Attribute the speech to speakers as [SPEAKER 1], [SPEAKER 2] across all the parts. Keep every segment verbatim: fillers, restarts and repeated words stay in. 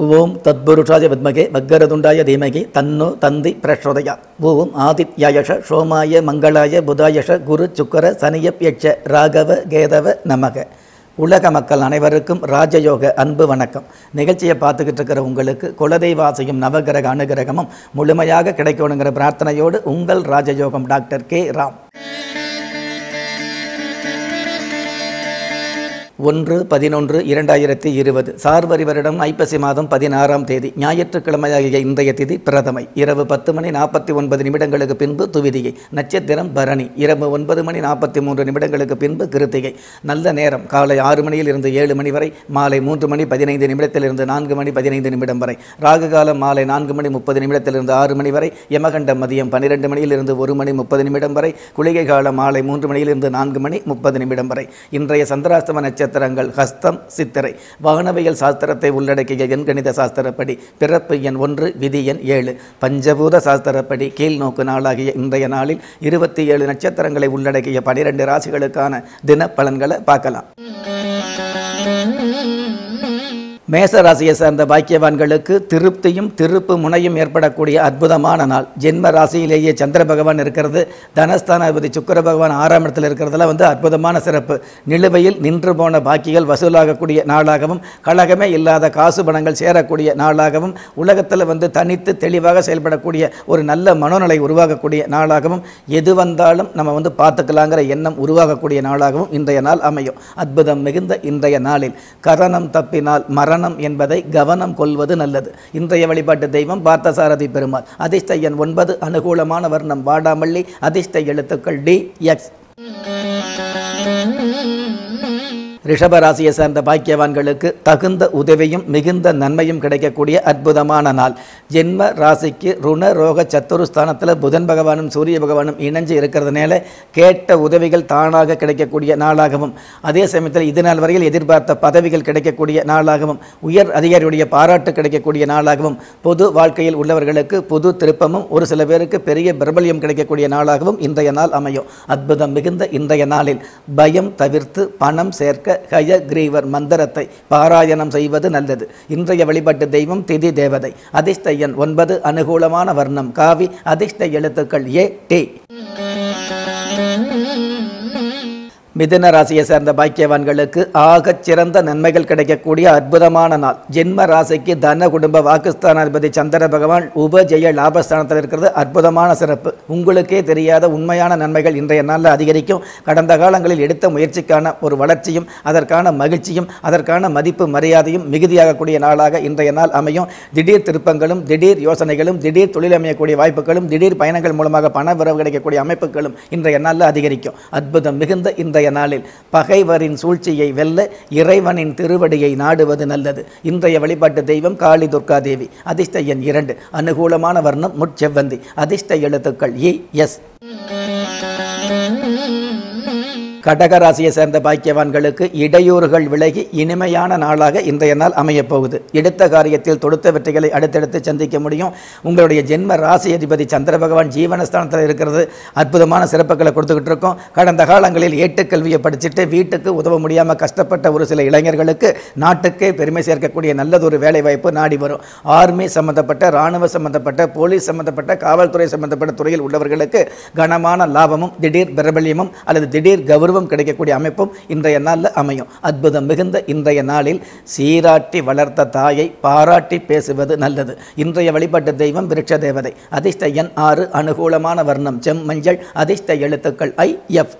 [SPEAKER 1] ஓம் தத்புருஷாய வித்மகே வக்கரதுண்டாய தீமகி தன்னோ தந்தி பிரச்சோதயா. ஓம் ஆதித்யாயஷ சோமாய மங்களாய புதாயஷ குரு சுக்கர சனியப்யட்ச ராகவ கேதவ நமக. உலக மக்கள் அனைவருக்கும் ராஜயோக அன்பு வணக்கம். நிகழ்ச்சியை பார்த்துக்கிட்டு இருக்கிற உங்களுக்கு குலதெய்வாசையும் நவகிரக அனுகிரகமும் முழுமையாக கிடைக்கணுங்கிற பிரார்த்தனையோடு உங்கள் ராஜயோகம் டாக்டர் கே ராம். ஒன்று பதினொன்று இரண்டாயிரத்தி இருபது சார்வரி வருடம் ஐப்பசி மாதம் பதினாறாம் தேதி ஞாயிற்றுக்கிழமையாகிய இன்றைய திதி பிரதமை. இரவு பத்து மணி நாற்பத்தி ஒன்பது நிமிடங்களுக்கு பின்பு துவிதிகை. நட்சத்திரம் பரணி. இரவு ஒன்பது மணி நாற்பத்தி மூன்று நிமிடங்களுக்கு பின்பு கிருத்திகை. நல்ல நேரம் காலை ஆறு மணியில் இருந்து ஏழு மணி வரை, மாலை மூன்று மணி பதினைந்து நிமிடத்திலிருந்து நான்கு மணி பதினைந்து நிமிடம் வரை, ராகு காலம் மாலை நான்கு மணி முப்பது நிமிடத்திலிருந்து ஆறு மணி வரை, யமகண்டம் மதியம் பன்னிரெண்டு மணியிலிருந்து ஒரு மணி முப்பது நிமிடம் வரை, குளிகை காலம் மாலை மூன்று மணியிலிருந்து நான்கு மணி முப்பது நிமிடம் வரை. இன்றைய சந்திராஷ்டம நட்சத்திரம் ஹஸ்தம் சித்திரை. வாகனவியல் சாஸ்திரத்தை உள்ளடக்கிய எண்கணித சாஸ்திரப்படி பிறப்பு எண் ஒன்று, விதி எண் ஏழு. பஞ்சபூத சாஸ்திரப்படி கீழ் நோக்கு நாளாகிய இன்றைய நாளில் இருபத்தி ஏழு நட்சத்திரங்களை உள்ளடக்கிய பனிரெண்டு ராசிகளுக்கான தின பலன்களை பார்க்கலாம். மேச ராசியை சார்ந்த பாக்கியவான்களுக்கு திருப்தியும் திருப்பு முனையும் ஏற்படக்கூடிய அற்புதமான நாள். ஜென்ம ராசியிலேயே சந்திர பகவான் இருக்கிறது, தனஸ்தானாதிபதி சுக்கிர பகவான் ஆறாம் இடத்தில் இருக்கிறதுல வந்து அற்புதமான சிறப்பு. நிலுவையில் நின்று போன பாக்கிகள் வசூலாகக்கூடிய நாளாகவும், கழகமே இல்லாத காசு பணங்கள் சேரக்கூடிய நாளாகவும், உலகத்தில் வந்து தனித்து தெளிவாக செயல்படக்கூடிய ஒரு நல்ல மனோநிலை உருவாகக்கூடிய நாளாகவும், எது வந்தாலும் நம்ம வந்து பார்த்துக்கலாங்கிற எண்ணம் உருவாகக்கூடிய நாளாகவும் இன்றைய நாள் அமையும். அற்புதம் மிகுந்த இன்றைய நாளில் கரணம் தப்பினால் மரணம் என்பதை கவனம் கொள்வது நல்லது. இன்றைய வழிபாட்டு தெய்வம் பார்த்தசாரதி பெருமாள். அதிர்ஷ்ட எண் ஒன்பது. அனுகூலமான வர்ணம் வாடாமல்லி. அதிர்ஷ்ட எழுத்துக்கள் டி எக்ஸ். ரிஷப ராசியை சார்ந்த பாக்கியவான்களுக்கு தகுந்த உதவியும் மிகுந்த நன்மையும் கிடைக்கக்கூடிய அற்புதமான நாள். ஜென்ம ராசிக்கு ருண ரோக சத்துருஸ்தானத்தில் புதன் பகவானும் சூரிய பகவானும் இணைஞ்சு இருக்கிறதுனால கேட்ட உதவிகள் தானாக கிடைக்கக்கூடிய நாளாகவும், அதே சமயத்தில் இது நாள் வரையில் எதிர்பார்த்த பதவிகள் கிடைக்கக்கூடிய நாளாகவும், உயர் அதிகாரியுடைய பாராட்டு கிடைக்கக்கூடிய நாளாகவும், பொது வாழ்க்கையில் உள்ளவர்களுக்கு புது திருப்பமும் ஒரு சில பேருக்கு பெரிய பிரபல்யம் கிடைக்கக்கூடிய நாளாகவும் இன்றைய நாள் அமையும். அற்புதம் மிகுந்த இன்றைய நாளில் பயம் தவிர்த்து பணம் சேர்க்க ஹயக்ரீவர் மந்திரத்தை பாராயணம் செய்வது நல்லது. இன்றைய வழிபாட்டு தெய்வம் திதி தேவதை. அதிர்ஷ்ட எண் ஒன்பது. அனுகூலமான வர்ணம் காவி. அதிர்ஷ்ட எழுத்துக்கள் ஏ டி. மிதுன ராசியை சேர்ந்த பாக்கியவான்களுக்கு ஆகச் சிறந்த நன்மைகள் கிடைக்கக்கூடிய அற்புதமான நாள். ஜென்ம ராசிக்கு தன குடும்ப வாக்குஸ்தானாதிபதி சந்திர பகவான் உபஜெய லாபஸ்தானத்தில் இருக்கிறது அற்புதமான சிறப்பு. உங்களுக்கே தெரியாத உண்மையான நன்மைகள் இன்றைய நாளில் அதிகரிக்கும். கடந்த காலங்களில் எடுத்த முயற்சிக்கான ஒரு வளர்ச்சியும், அதற்கான மகிழ்ச்சியும், அதற்கான மதிப்பு மரியாதையும் மிகுதியாகக்கூடிய நாளாக இன்றைய நாள் அமையும். திடீர் திருப்பங்களும், திடீர் யோசனைகளும், திடீர் தொழில் அமையக்கூடிய வாய்ப்புகளும், திடீர் பயணங்கள் மூலமாக பண வரவு கிடைக்கக்கூடிய அமைப்புகளும் இன்றைய நாளில் அதிகரிக்கும். அற்புதம் மிகுந்த இந்த நாளில் பகைவரின் சூழ்ச்சியை வெல்ல இறைவனின் திருவடியை நாடுவது நல்லது. இன்றைய வழிபாட்டு தெய்வம் காளி துர்கா தேவி. அதிர்ஷ்ட எண் இரண்டு. அனுகூலமான வர்ணம் முட்செவ்வந்தி. அதிர்ஷ்ட எழுத்துக்கள் இ எஸ். கடகராசியை சேர்ந்த பாக்கியவான்களுக்கு இடையூறுகள் விலகி இனிமையான நாளாக இன்றைய நாள் அமையப்போகுது. எடுத்த காரியத்தில் தொடுத்த வெற்றிகளை அடுத்தடுத்து சந்திக்க முடியும். உங்களுடைய ஜென்ம ராசி அதிபதி சந்திர பகவான் ஜீவனஸ்தானத்தில் இருக்கிறது அற்புதமான சிறப்புகளை கொடுத்துக்கிட்டு இருக்கோம். கடந்த காலங்களில் ஏட்டுக்கல்வியை படிச்சுட்டு வீட்டுக்கு உதவ முடியாமல் கஷ்டப்பட்ட ஒரு சில இளைஞர்களுக்கு நாட்டுக்கே பெருமை சேர்க்கக்கூடிய நல்லதொரு வேலை வாய்ப்பு நாடி வரும். ஆர்மி சம்பந்தப்பட்ட, இராணுவ சம்பந்தப்பட்ட, போலீஸ் சம்பந்தப்பட்ட, காவல்துறை சம்பந்தப்பட்ட துறையில் உள்ளவர்களுக்கு கனமான லாபமும், திடீர் பிரபல்யமும் அல்லது திடீர் கௌரவம் கிடைக்கக்கூடிய அமைப்பும் இன்றைய நாளில் அமையும். அற்புதம் மிகுந்த இன்றைய நாளில் சீராட்டி வளர்த்த தாயை பாராட்டி பேசுவது நல்லது. இன்றைய வழிபாட்டு தெய்வம் விருட்ச தேவதை. அதிர்ஷ்ட எண் ஆறு. அனுகூலமான வர்ணம் செம் மஞ்சள். அதிர்ஷ்ட எழுத்துக்கள் ஐ எஃப்.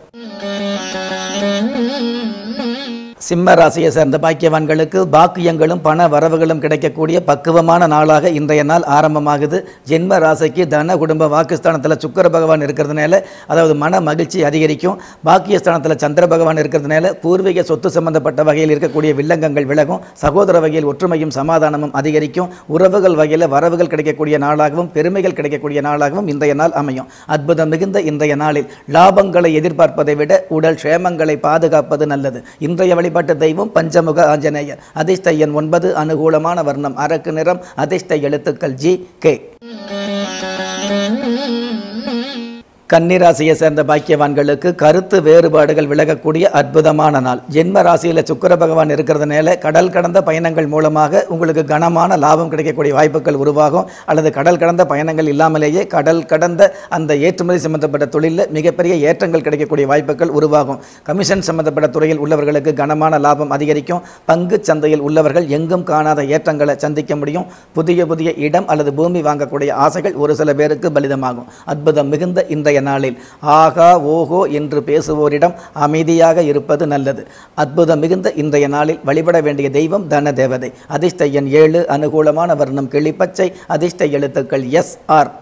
[SPEAKER 1] சிம்ம ராசியை சேர்ந்த பாக்கியவான்களுக்கு பாக்கியங்களும் பண வரவுகளும் கிடைக்கக்கூடிய பக்குவமான நாளாக இன்றைய நாள் ஆரம்பமாகுது. ஜென்ம ராசிக்கு தன குடும்ப வாக்குஸ்தானத்தில் சுக்கிர பகவான் இருக்கிறதுனால அதாவது மன மகிழ்ச்சி அதிகரிக்கும். பாக்கியஸ்தானத்தில் சந்திர பகவான் இருக்கிறதுனால பூர்வீக சொத்து சம்பந்தப்பட்ட வகையில் இருக்கக்கூடிய வில்லங்கங்கள் விலகும். சகோதர வகையில் ஒற்றுமையும் சமாதானமும் அதிகரிக்கும். உறவுகள் வகையில் வரவுகள் கிடைக்கக்கூடிய நாளாகவும், பெருமைகள் கிடைக்கக்கூடிய நாளாகவும் இன்றைய நாள் அமையும். அற்புதம் மிகுந்த இன்றைய நாளில் லாபங்களை எதிர்பார்ப்பதை விட உடல் க்ஷேமங்களை பாதுகாப்பது நல்லது. இன்றைய வழி வழிபட்ட தெய்வம் பஞ்சமுக ஆஞ்சநேயர். அதிர்ஷ்ட எண் ஒன்பது. அனுகூலமான வர்ணம் அரக்கு நிறம். அதிர்ஷ்ட எழுத்துக்கள் ஜி கே. கன்னி ராசியை சேர்ந்த பாக்கியவான்களுக்கு கருத்து வேறுபாடுகள் விலகக்கூடிய அற்புதமான நாள். ஜென்ம ராசியில் சுக்கிர பகவான் இருக்கிறதுனால கடல் கடந்த பயணங்கள் மூலமாக உங்களுக்கு கனமான லாபம் கிடைக்கக்கூடிய வாய்ப்புகள் உருவாகும். அல்லது கடல் கடந்த பயணங்கள் இல்லாமலேயே கடல் கடந்த அந்த ஏற்றுமதி சம்பந்தப்பட்ட தொழிலில் மிகப்பெரிய ஏற்றங்கள் கிடைக்கக்கூடிய வாய்ப்புகள் உருவாகும். கமிஷன் சம்பந்தப்பட்ட துறையில் உள்ளவர்களுக்கு கனமான லாபம் அதிகரிக்கும். பங்கு சந்தையில் உள்ளவர்கள் எங்கும் காணாத ஏற்றங்களை சந்திக்க முடியும். புதிய புதிய இடம் அல்லது பூமி வாங்கக்கூடிய ஆசைகள் ஒரு சில பேருக்கு பலிதமாகும். அற்புதம் மிகுந்த இன்றைய நாளில் ஆகா ஓஹோ என்று பேசுவோரிடம் அமைதியாக இருப்பது நல்லது. அற்புதம் மிகுந்த இன்றைய நாளில் வழிபட வேண்டிய தெய்வம் தன தேவதை. அதிர்ஷ்ட எண் ஏழு, அனுகூலமான வர்ணம் கிளிப்பச்சை, அதிர்ஷ்ட எழுத்துக்கள் எஸ் ஆர்.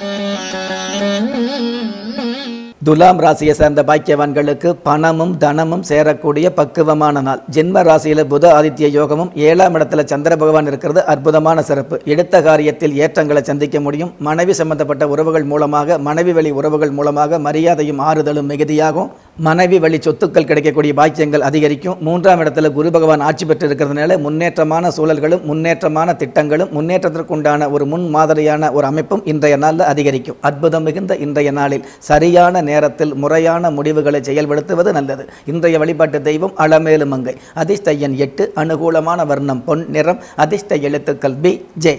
[SPEAKER 1] துலாம் ராசியை சேர்ந்த பாக்கியவான்களுக்கு பணமும் தனமும் சேரக்கூடிய பக்குவமான நாள். ஜென்ம ராசியில் புத ஆதித்ய யோகமும் ஏழாம் இடத்துல சந்திர பகவான் இருக்கிறது அற்புதமான சிறப்பு. எடுத்த காரியத்தில் ஏற்றங்களை சந்திக்க முடியும். மனைவி சம்பந்தப்பட்ட உறவுகள் மூலமாக, மனைவி வழி உறவுகள் மூலமாக மரியாதையும் ஆறுதலும் மிகுதியாகும். மனைவி வழி சொத்துக்கள் கிடைக்கக்கூடிய பாக்கியங்கள் அதிகரிக்கும். மூன்றாம் இடத்துல குரு பகவான் ஆட்சி பெற்று இருக்கிறதுனால முன்னேற்றமான சூழல்களும் முன்னேற்றமான திட்டங்களும் முன்னேற்றத்திற்குண்டான ஒரு முன் மாதிரியான ஒரு அமைப்பும் இன்றைய நாளில் அதிகரிக்கும். அற்புதம் மிகுந்த இன்றைய நாளில் சரியான நேரத்தில் முறையான முடிவுகளை செயல்படுத்துவது நல்லது. இன்றைய வழிபாட்டு தெய்வம் அலமேலு மங்கை. அதிர்ஷ்ட எண் எட்டு, அனுகூலமான வர்ணம் பொன் நிறம், அதிர்ஷ்ட எழுத்துக்கள் பி ஜே.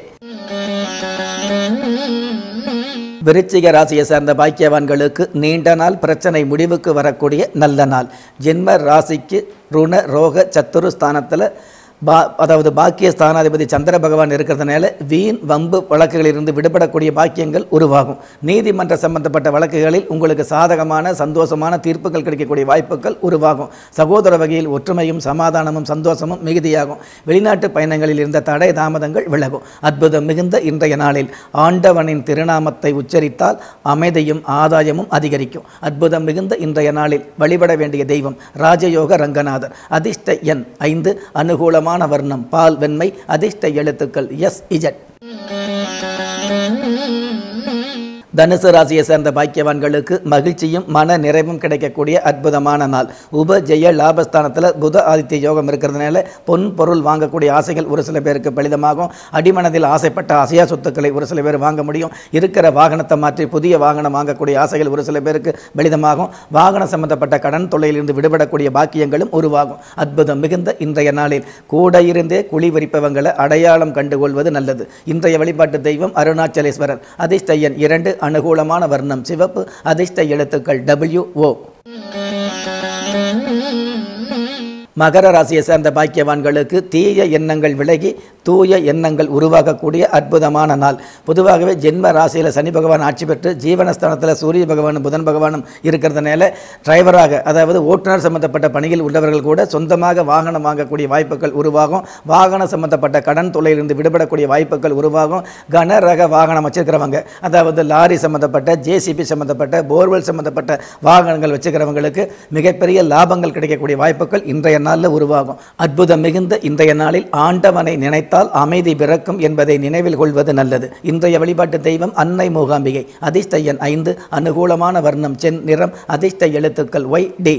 [SPEAKER 1] விருச்சிக ராசியை சேர்ந்த பாக்கியவான்களுக்கு நீண்ட நாள் பிரச்சனை முடிவுக்கு வரக்கூடிய நல்ல நாள். ஜென்ம ராசிக்கு ருண ரோக சத்துரு ஸ்தானத்தில் பா அதாவது பாக்கிய ஸ்தானாதிபதி சந்திர பகவான் இருக்கிறதுனால வீண் வம்பு வழக்குகளிலிருந்து விடுபடக்கூடிய பாக்கியங்கள் உருவாகும். நீதிமன்ற சம்பந்தப்பட்ட வழக்குகளில் உங்களுக்கு சாதகமான சந்தோஷமான தீர்ப்புகள் கிடைக்கக்கூடிய வாய்ப்புகள் உருவாகும். சகோதர வகையில் ஒற்றுமையும் சமாதானமும் சந்தோஷமும் மிகுதியாகும். வெளிநாட்டு பயணங்களில் இருந்த தடை தாமதங்கள் விலகும். அற்புதம் மிகுந்த இன்றைய நாளில் ஆண்டவனின் திருநாமத்தை உச்சரித்தால் அமைதியும் ஆதாயமும் அதிகரிக்கும். அற்புதம் மிகுந்த இன்றைய நாளில் வழிபட வேண்டிய தெய்வம் ராஜயோக ரங்கநாதர். அதிர்ஷ்ட எண் ஐந்து, அனுகூலமான வர்ணம் பால் வெண்மை, அதிர்ஷ்ட எழுத்துக்கள் எஸ் இஜட். தனுசு ராசியை சேர்ந்த பாக்கியவான்களுக்கு மகிழ்ச்சியும் மன நிறைவும் கிடைக்கக்கூடிய அற்புதமான நாள். உப ஜெய லாபஸ்தானத்தில் புத ஆதித்ய யோகம் இருக்கிறதுனால பொன் பொருள் வாங்கக்கூடிய ஆசைகள் ஒரு சில பேருக்கு பலிதமாகும். அடிமனதில் ஆசைப்பட்ட அசையா சொத்துக்களை ஒரு சில பேர் வாங்க முடியும். இருக்கிற வாகனத்தை மாற்றி புதிய வாகனம் வாங்கக்கூடிய ஆசைகள் ஒரு சில பேருக்கு பலிதமாகும். வாகனம் சம்பந்தப்பட்ட கடன் தொல்லையிலிருந்து விடுபடக்கூடிய பாக்கியங்களும் உருவாகும். அற்புதம் மிகுந்த இன்றைய நாளில் கூட இருந்தே குழி வரிப்பவங்களை அடையாளம் கண்டுகொள்வது நல்லது. இன்றைய வழிபாட்டு தெய்வம் அருணாச்சலேஸ்வரர். அதிர்ஷ்ட எண் இரண்டு, அனுகூலமான வர்ணம் சிவப்பு, அதிர்ஷ்ட எழுத்துக்கள் டபிள்யூ ஓ. மகர ராசியை சேர்ந்த பாக்கியவான்களுக்கு தீய எண்ணங்கள் விலகி தூய எண்ணங்கள் உருவாகக்கூடிய அற்புதமான நாள். பொதுவாகவே ஜென்ம ராசியில் சனி பகவான் ஆட்சி பெற்று ஜீவனஸ்தானத்தில் சூரிய பகவானும் புதன் பகவானும் இருக்கிறதுனால டிரைவராக அதாவது ஓட்டுநர் சம்பந்தப்பட்ட பணியில் உள்ளவர்கள் கூட சொந்தமாக வாகனம் வாங்கக்கூடிய வாய்ப்புகள் உருவாகும். வாகனம் சம்பந்தப்பட்ட கடன் தொல்லையிலிருந்து விடுபடக்கூடிய வாய்ப்புகள் உருவாகும். கனரக வாகனம் வச்சிருக்கிறவங்க, அதாவது லாரி சம்பந்தப்பட்ட, ஜேசிபி சம்பந்தப்பட்ட, போர்வெல் சம்பந்தப்பட்ட வாகனங்கள் வச்சுக்கிறவங்களுக்கு மிகப்பெரிய லாபங்கள் கிடைக்கக்கூடிய வாய்ப்புகள் இன்றைய நாளில் உருவாகும். அற்புதம் மிகுந்த இன்றைய நாளில் ஆண்டவனை நினைத்தால் அமைதி பிறக்கும் என்பதை நினைவில் கொள்வது நல்லது. இன்றைய வழிபாட்டு தெய்வம் அன்னை மூகாம்பிகை. அதிர்ஷ்ட எண் ஐந்து, அனுகூலமான வர்ணம் சென் நிறம், அதிர்ஷ்ட எழுத்துக்கள் ஒய் டி.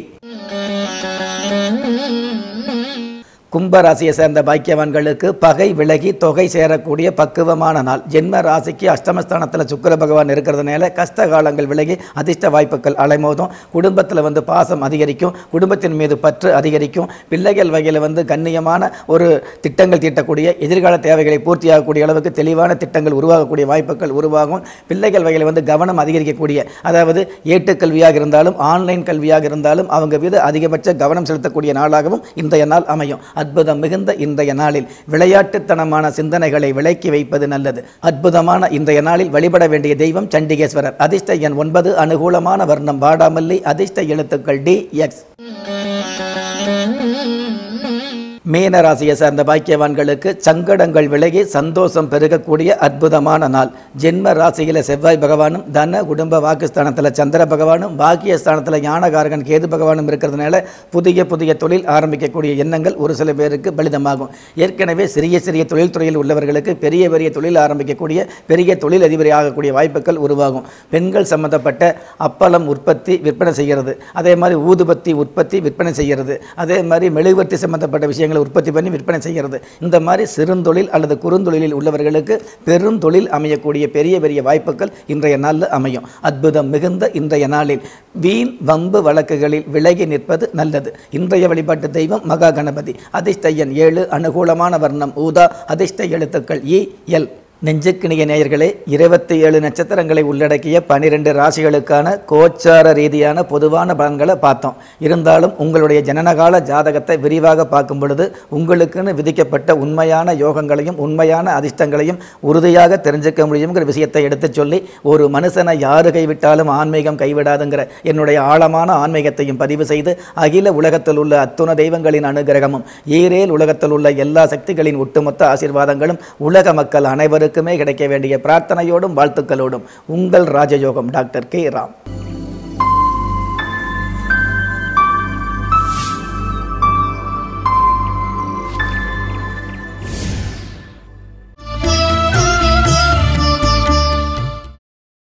[SPEAKER 1] கும்பராசியை சேர்ந்த பாக்கியவான்களுக்கு பகை விலகி தொகை சேரக்கூடிய பக்குவமான நாள். ஜென்ம ராசிக்கு அஷ்டமஸ்தானத்தில் சுக்கிர பகவான் இருக்கிறதுனால கஷ்ட காலங்கள் விலகி அதிர்ஷ்ட வாய்ப்புகள் அலைமோதும். குடும்பத்தில் வந்து பாசம் அதிகரிக்கும். குடும்பத்தின் மீது பற்று அதிகரிக்கும். பிள்ளைகள் வகையில் வந்து கண்ணியமான ஒரு திட்டங்கள் தீட்டக்கூடிய, எதிர்கால தேவைகளை பூர்த்தியாகக்கூடிய அளவுக்கு தெளிவான திட்டங்கள் உருவாகக்கூடிய வாய்ப்புகள் உருவாகும். பிள்ளைகள் வகையில் வந்து கவனம் அதிகரிக்கக்கூடிய, அதாவது ஏட்டுக்கல்வியாக இருந்தாலும் ஆன்லைன் கல்வியாக இருந்தாலும் அவங்க மீது அதிகபட்ச கவனம் செலுத்தக்கூடிய நாளாகவும் இன்றைய நாள் அமையும். அற்புதம் மிகுந்த இன்றைய நாளில் விளையாட்டுத்தனமான சிந்தனைகளை விலக்கி வைப்பது நல்லது. அற்புதமான இன்றைய நாளில் வழிபட வேண்டிய தெய்வம் சண்டிகேஸ்வரர். அதிர்ஷ்ட எண் ஒன்பது, அனுகூலமான வர்ணம் வாடாமல்லி, அதிர்ஷ்ட எழுத்துக்கள் டி எக்ஸ். மீன ராசியை சேர்ந்த பாக்கியவான்களுக்கு சங்கடங்கள் விலகி சந்தோஷம் பெருகக்கூடிய அற்புதமான நாள். ஜென்ம ராசியில் செவ்வாய் பகவானும் தன குடும்ப வாக்குஸ்தானத்தில் சந்திர பகவானும் பாக்கியஸ்தானத்தில் ஞானகாரகன் கேது பகவானும் இருக்கிறதுனால புதிய புதிய தொழில் ஆரம்பிக்கக்கூடிய எண்ணங்கள் ஒரு சில பேருக்கு பலிதமாகும். ஏற்கனவே சிறிய சிறிய தொழில்துறையில் உள்ளவர்களுக்கு பெரிய பெரிய தொழில் ஆரம்பிக்கக்கூடிய, பெரிய தொழில் அதிபரி ஆகக்கூடிய வாய்ப்புகள் உருவாகும். பெண்கள் சம்பந்தப்பட்ட அப்பளம் உற்பத்தி விற்பனை செய்கிறது, அதே மாதிரி ஊதுபத்தி உற்பத்தி விற்பனை செய்கிறது, அதே மாதிரி மெழுகுவர்த்தி சம்பந்தப்பட்ட விஷயங்கள் விஷயங்களை உற்பத்தி பண்ணி விற்பனை செய்கிறது. இந்த மாதிரி சிறுந்தொழில் அல்லது குறுந்தொழிலில் உள்ளவர்களுக்கு பெருந்தொழில் அமையக்கூடிய பெரிய பெரிய வாய்ப்புகள் இன்றைய நாளில் அமையும். அற்புதம் மிகுந்த இன்றைய நாளில் வீண் வம்பு வழக்குகளில் விலகி நிற்பது நல்லது. இன்றைய வழிபாட்டு தெய்வம் மகா கணபதி. அதிர்ஷ்ட எண் ஏழு. அனுகூலமான வர்ணம் ஊதா. அதிர்ஷ்ட எழுத்துக்கள் இ எல். நெஞ்சுக்கிணிய நேயர்களே, இருபத்தி ஏழு நட்சத்திரங்களை உள்ளடக்கிய பனிரெண்டு ராசிகளுக்கான கோச்சார ரீதியான பொதுவான பலன்களை பார்த்தோம். இருந்தாலும் உங்களுடைய ஜனனகால ஜாதகத்தை விரிவாக பார்க்கும் பொழுது உங்களுக்குன்னு விதிக்கப்பட்ட உண்மையான யோகங்களையும் உண்மையான அதிர்ஷ்டங்களையும் உறுதியாக தெரிஞ்சுக்க முடியுங்கிற விஷயத்தை எடுத்து சொல்லி, ஒரு மனுஷனை யாரு கைவிட்டாலும் ஆன்மீகம் கைவிடாதுங்கிற என்னுடைய ஆழமான ஆன்மீகத்தையும் பதிவு செய்து, அகில உலகத்தில் உள்ள அத்துண தெய்வங்களின் அனுகிரகமும் ஈரேல் உலகத்தில் உள்ள எல்லா சக்திகளின் ஒட்டுமொத்த ஆசீர்வாதங்களும் உலக மக்கள் அனைவருக்கும் கிடைக்க வேண்டிய பிரார்த்தனையோடும் வாழ்த்துக்களோடும் உங்கள் ராஜயோகம் டாக்டர் கே ராம்.